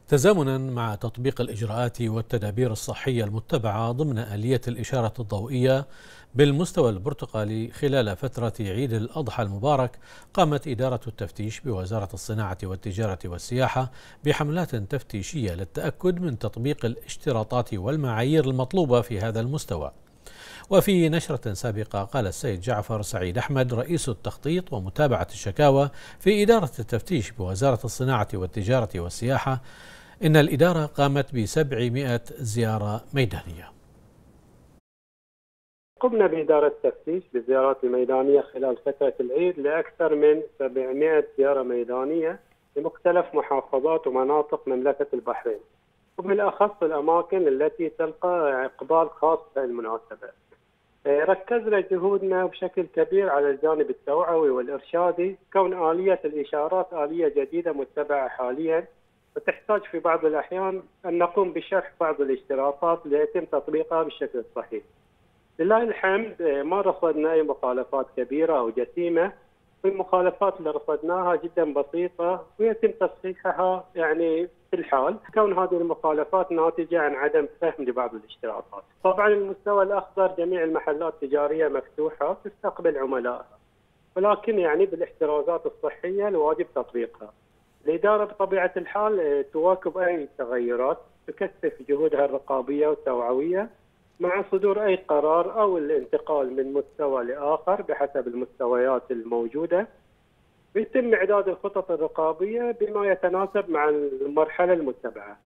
تزامنا مع تطبيق الإجراءات والتدابير الصحية المتبعة ضمن آلية الإشارة الضوئية بالمستوى البرتقالي خلال فترة عيد الأضحى المبارك، قامت إدارة التفتيش بوزارة الصناعة والتجارة والسياحة بحملات تفتيشية للتأكد من تطبيق الاشتراطات والمعايير المطلوبة في هذا المستوى. وفي نشرة سابقة قال السيد جعفر سعيد أحمد رئيس التخطيط ومتابعة الشكاوى في إدارة التفتيش بوزارة الصناعة والتجارة والسياحة إن الإدارة قامت ب700 زيارة ميدانية. قمنا بإدارة تفتيش بالزيارات الميدانية خلال فترة العيد لأكثر من 700 زيارة ميدانية لمختلف محافظات ومناطق مملكة البحرين، وبالأخص الأماكن التي تلقى إقبال خاص بالمناسبة. ركزنا جهودنا بشكل كبير على الجانب التوعوي والإرشادي، كون آلية الإشارات آلية جديدة متبعة حاليا، وتحتاج في بعض الأحيان أن نقوم بشرح بعض الاشتراطات ليتم تطبيقها بالشكل الصحيح. لله الحمد ما رصدنا أي مخالفات كبيرة أو جسيمة، والمخالفات اللي رصدناها جدا بسيطة ويتم تصحيحها يعني في الحال، كون هذه المخالفات ناتجة عن عدم فهم لبعض الاشتراطات. طبعا المستوى الأخضر جميع المحلات التجارية مفتوحة تستقبل عملائها، ولكن يعني بالاحترازات الصحية الواجب تطبيقها. الإدارة بطبيعة الحال تواكب أي تغيرات، تكثف جهودها الرقابية والتوعوية مع صدور أي قرار أو الانتقال من مستوى لآخر بحسب المستويات الموجودة. يتم إعداد الخطط الرقابية بما يتناسب مع المرحلة المتبعة.